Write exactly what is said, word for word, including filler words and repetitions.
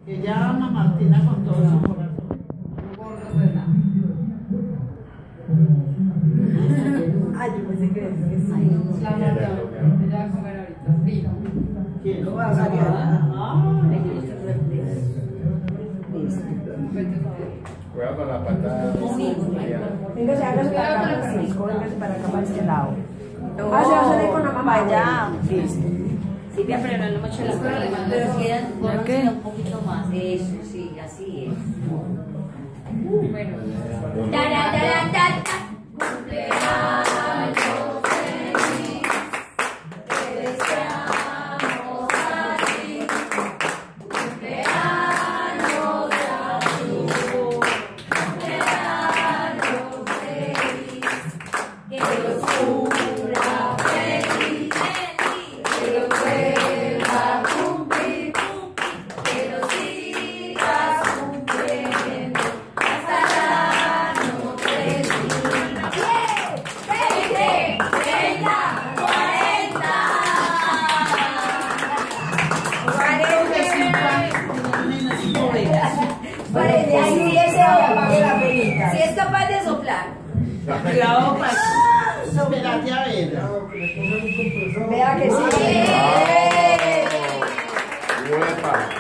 Que ya Ana Martina con todo su corazón. Ay, yo pensé que era que sí. La Marta, ella va a comer ahorita. Fino. ¿Quién? No va a salir. Cuidado con la patada. Véngase, hágase para acá, Francisco. Véngase para acá, para este lado. No, Ah, se va a salir con la mamá allá. Listo. Silvia, pero no le mucho la cara. Pero quedan ¿Ya qué? un poquito más. Eso, sí, así es. Bueno. Tara, tara, tara. Cumpleaños feliz. Te deseamos a ti. Cumpleaños gratuito. Cumpleaños feliz. Que los cumpla feliz. Que los vuelva a cumplir. Que los sigas cumpliendo hasta el año tres mil. veinte, treinta, cuarenta. cuarenta y cinco. Si es capaz de soplar. Cuidado, Paco. Espérate a ver. Vea que sí. Uepa.